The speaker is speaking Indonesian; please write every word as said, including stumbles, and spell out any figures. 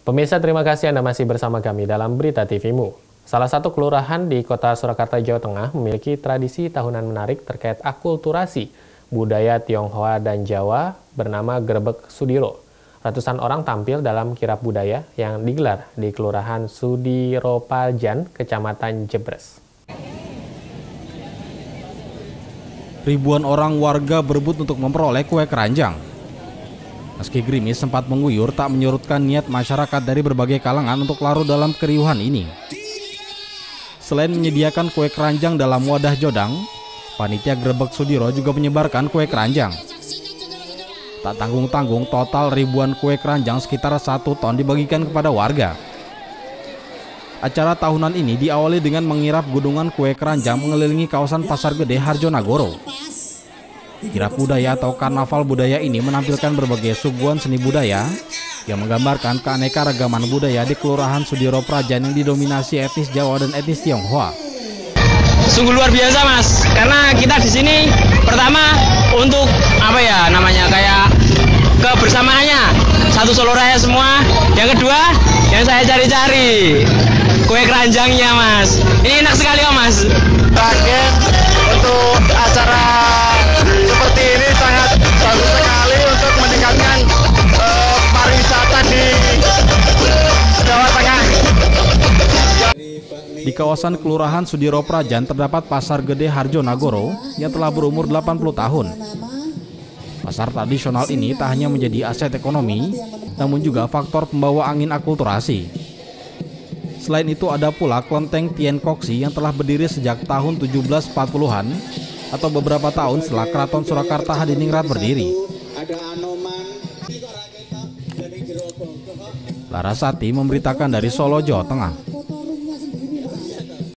Pemirsa, terima kasih Anda masih bersama kami dalam Berita T V-mu. Salah satu kelurahan di kota Surakarta, Jawa Tengah memiliki tradisi tahunan menarik terkait akulturasi budaya Tionghoa dan Jawa bernama Grebek Sudiro. Ratusan orang tampil dalam kirab budaya yang digelar di Kelurahan Sudiropaljan, Kecamatan Jebres. Ribuan orang warga berebut untuk memperoleh kue keranjang. Meski gerimis sempat mengguyur, tak menyurutkan niat masyarakat dari berbagai kalangan untuk larut dalam keriuhan ini. Selain menyediakan kue keranjang dalam wadah jodang, panitia Grebek Sudiro juga menyebarkan kue keranjang. Tak tanggung-tanggung, total ribuan kue keranjang sekitar satu ton dibagikan kepada warga. Acara tahunan ini diawali dengan mengirap gunungan kue keranjang mengelilingi kawasan Pasar Gede Harjonagoro. Kirab budaya atau karnaval budaya ini menampilkan berbagai suguhan seni budaya yang menggambarkan keanekaragaman budaya di Kelurahan Sudiropaljan yang didominasi etnis Jawa dan etnis Tionghoa. Sungguh luar biasa, Mas, karena kita di sini pertama untuk apa ya namanya kayak kebersamaannya satu Solo Raya semua. Yang kedua yang saya cari-cari kue keranjangnya, Mas. Ini enak sekali, Om, Mas. Kaget untuk acara seperti ini sangat bagus sekali untuk meningkatkan uh, pariwisata di Jawa Tengah. Di kawasan Kelurahan Sudiropaljan terdapat Pasar Gede Harjonagoro yang telah berumur delapan puluh tahun. Pasar tradisional ini tak hanya menjadi aset ekonomi, namun juga faktor pembawa angin akulturasi. Selain itu ada pula Kelenteng Tien Koksi yang telah berdiri sejak tahun tujuh belas empat puluhan atau beberapa tahun setelah Keraton Surakarta Hadiningrat berdiri. Larasati memberitakan dari Solo, Jawa Tengah.